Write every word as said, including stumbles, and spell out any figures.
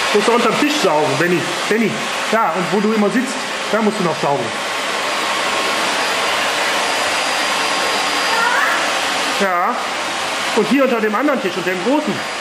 Du musst unterm Tisch saugen, Benny. Benny. Ja, und wo du immer sitzt, da musst du noch saugen. Ja. Und hier unter dem anderen Tisch, unter dem großen.